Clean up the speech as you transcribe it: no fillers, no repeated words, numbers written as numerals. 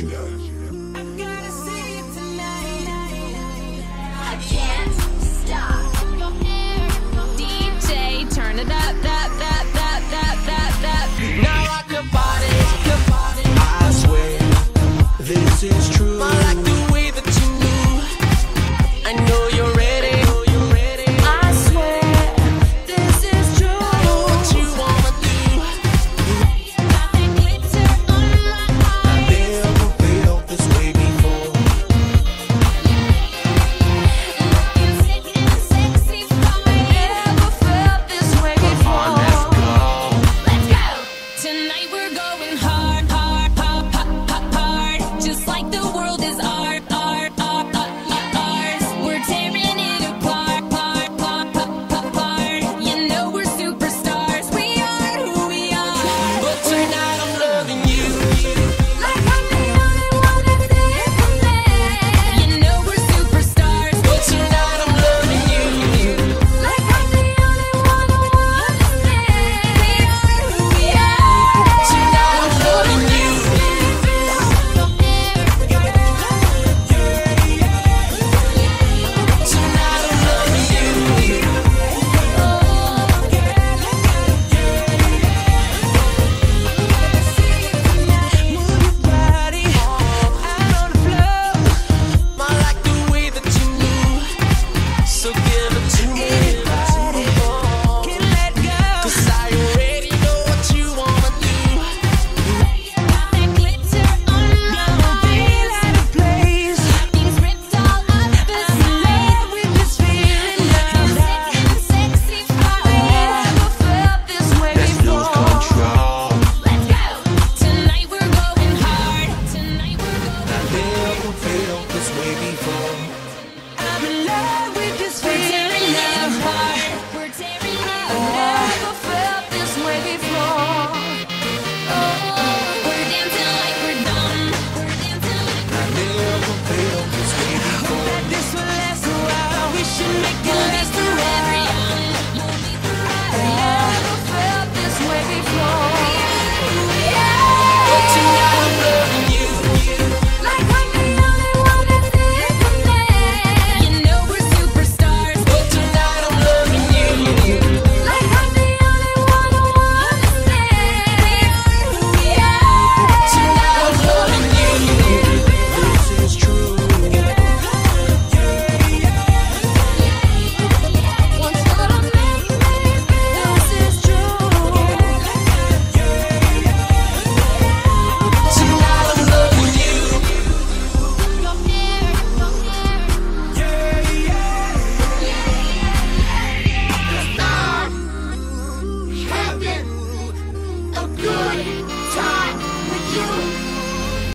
you know. I can't stop. DJ, turn it up, Now I can party. I swear this is true. I like the way that you move. I know you're ready. I swear this is true. What you wanna do? Got that glitter on my eyes. Never felt this way before. Looking sick and sexy for me. Never felt this way before. Let's go. Let's go. Tonight we're going hard, just like the world is ours. We're tearing it apart. You know we're superstars. We are who we are. But tonight I'm loving you. Like I'm the only one that's there. You know we're superstars. But tonight I'm loving you. Like I'm the only one who understands. We are who we are. Tonight I'm loving you. Tonight I'm loving you. Move your body out on the floor. I like the way that you move. So give it to me. Can't let go. 'Cause I already know what you wanna do. Got that glitter on my eyes. Out of place. Things ripped all up the sleeve. With this feeling now. Sick and sexy for me. Never felt this way before. Let's go. Tonight we're going hard. Tonight we're going I never felt this way before. I'm in love